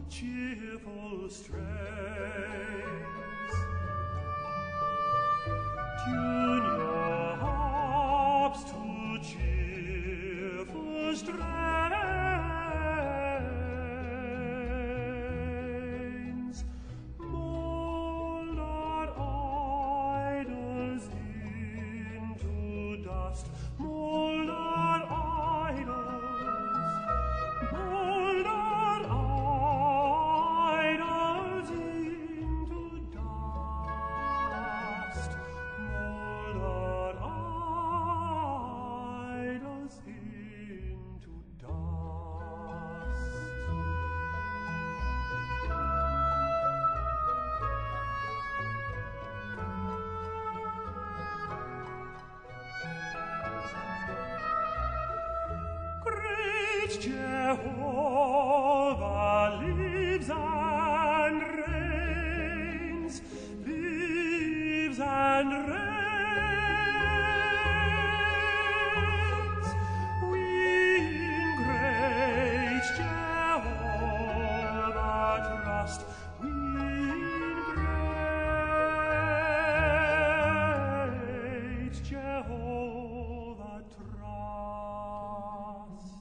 cheerful strains. Tune your harps to cheerful strains. Mold our idols into dust. Mold our idols. Mold our idols into dust. Mold our idols into dust. Great Jehovah lives and reigns, lives and reigns. We in great Jehovah trust. We in great Jehovah trust.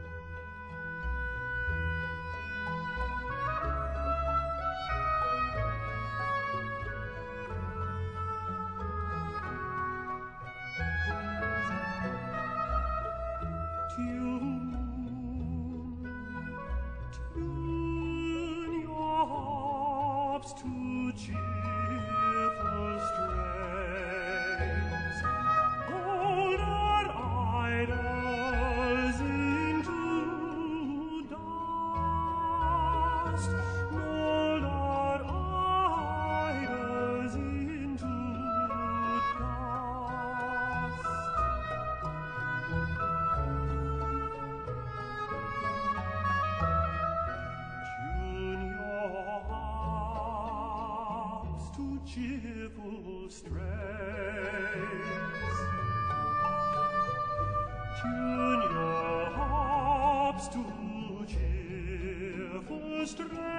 Tune your harps to cheerful strains. Hold our idols into dust. Mold our idols into dust. Tune your harps to cheerful strains. Tune your harps to cheerful strains.